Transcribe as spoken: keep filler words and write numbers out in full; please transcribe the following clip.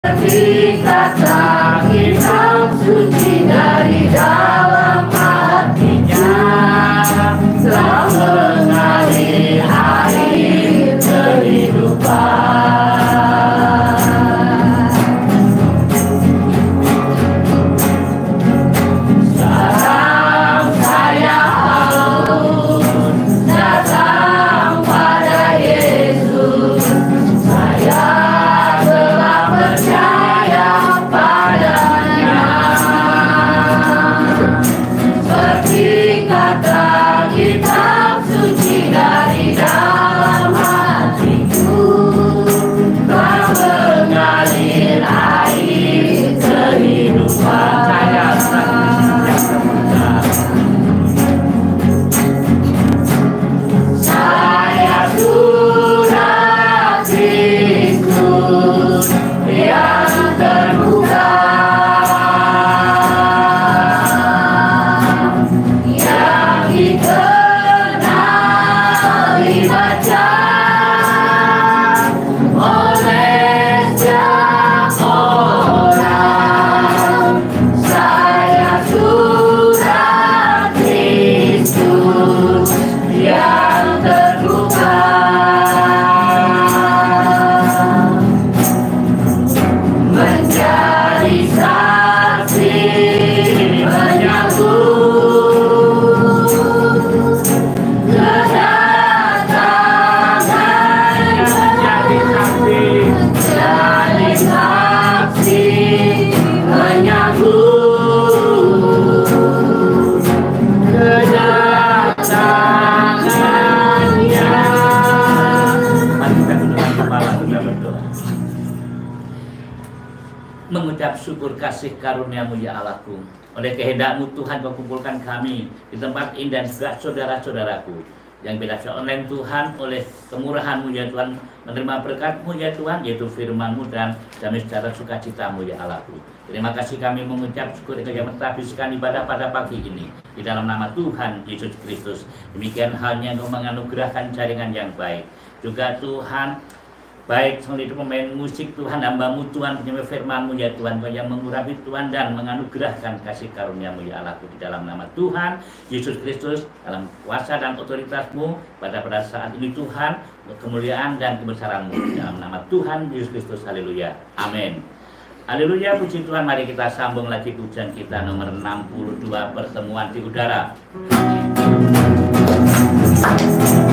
Kata kitab suci dari dalam hatinya telah mengalir air kehidupan. Sekarang saya harus datang pada Yesus. Saya percaya padanya, seperti kata kitab suci dari dalam hatiku, telah mengalir air kehidupan. Saya sudah Kristus yang terbuka, yang dikenal dibaca oleh setiap orang. Saya sudah Kristus yang terbuka, menjadi saksi menyambut kedatangannya, menjadi saksi menyambut kedatangannya. Mari kita tundukkan kepala, kita berdoa. Mengucap syukur kasih karunia-Mu ya Allahku. Oleh kehendak-Mu Tuhan Kau kumpulkan kami di tempat ini dan juga saudara-saudaraku yang belajar online Tuhan, oleh kemurahan-Mu ya Tuhan, menerima berkat-Mu ya Tuhan, yaitu firman-Mu dan damai secara sukacita-Mu ya Allahku. Terima kasih kami mengucap syukur ketika menghabiskan ibadah pada pagi ini di dalam nama Tuhan Yesus Kristus. Demikian halnya Engkau menganugerahkan jaringan yang baik. Juga Tuhan, baik seluruh pemain musik Tuhan, hamba-Mu Tuhan, penyembah firman-Mu ya Tuhan, Kau yang mengurapi Tuhan dan menganugerahkan kasih karunia-Mu ya Allahku, di dalam nama Tuhan Yesus Kristus, dalam kuasa dan otoritas-Mu pada pada saat ini Tuhan, kemuliaan dan kebesaran-Mu di dalam nama Tuhan Yesus Kristus. Haleluya, amin. Haleluya, puji Tuhan. Mari kita sambung lagi pujian kita nomor enam puluh dua, pertemuan di udara.